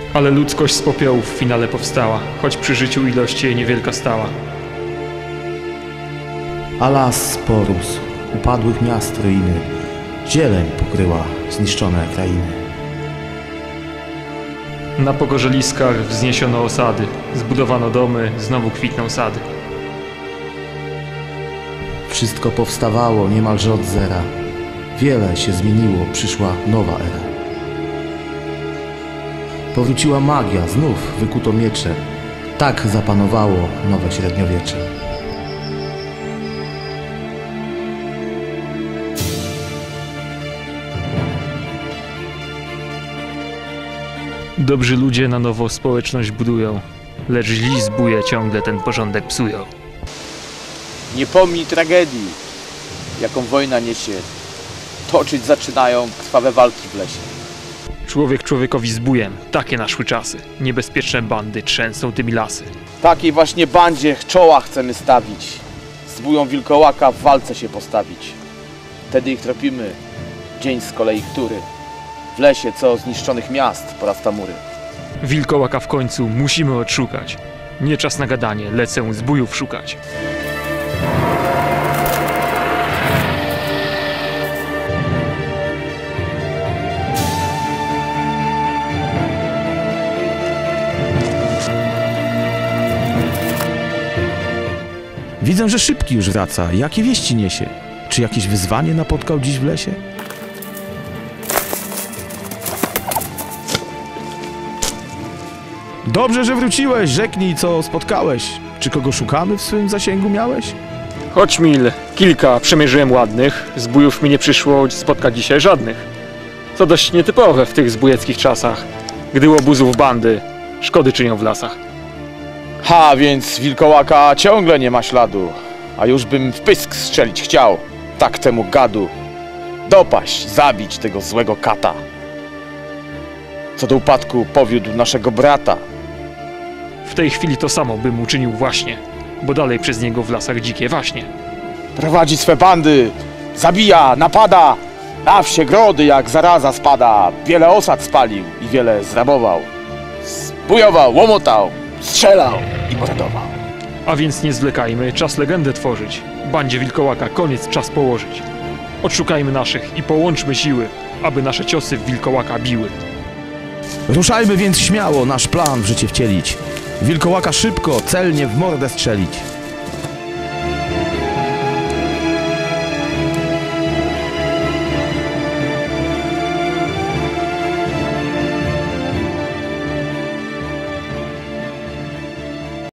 Ale ludzkość z popiołów w finale powstała, choć przy życiu ilość jej niewielka stała. A las porósł, upadłych miast ruiny, zieleń pokryła zniszczone krainy. Na pogorzeliskach wzniesiono osady, zbudowano domy, znowu kwitną sady. Wszystko powstawało niemalże od zera. Wiele się zmieniło, przyszła nowa era. Powróciła magia, znów wykuto miecze. Tak zapanowało nowe średniowiecze. Dobrzy ludzie na nowo społeczność budują, lecz źli zbóje ciągle ten porządek psują. Nie pomnij tragedii, jaką wojna niesie. Toczyć zaczynają krwawe walki w lesie. Człowiek człowiekowi zbójem, takie naszły czasy. Niebezpieczne bandy trzęsą tymi lasy. Takiej właśnie bandzie czoła chcemy stawić. Zbóją wilkołaka w walce się postawić. Wtedy ich tropimy, dzień z kolei który. W lesie, co zniszczonych miast porasta mury. Wilkołaka w końcu musimy odszukać. Nie czas na gadanie, lecę zbójów szukać. Widzę, że Szybki już wraca. Jakie wieści niesie? Czy jakieś wyzwanie napotkał dziś w lesie? Dobrze, że wróciłeś. Rzeknij, co spotkałeś. Czy kogo szukamy w swym zasięgu miałeś? Choć mil, kilka przemierzyłem ładnych, zbójów mi nie przyszło spotkać dzisiaj żadnych. Co dość nietypowe w tych zbójeckich czasach, gdy łobuzów bandy szkody czynią w lasach. Ha, więc wilkołaka ciągle nie ma śladu. A już bym w pysk strzelić chciał. Tak temu gadu. Dopaść, zabić tego złego kata. Co do upadku powiódł naszego brata. W tej chwili to samo bym uczynił właśnie, bo dalej przez niego w lasach dzikie waśnie. Prowadzi swe bandy, zabija, napada. Na wsie grody jak zaraza spada. Wiele osad spalił i wiele zrabował. Zbujował, łomotał, strzelał i mordował. A więc nie zwlekajmy, czas legendę tworzyć. Bandzie wilkołaka koniec czas położyć. Odszukajmy naszych i połączmy siły, aby nasze ciosy w wilkołaka biły. Ruszajmy więc śmiało nasz plan w życie wcielić. Wilkołaka szybko, celnie w mordę strzelić.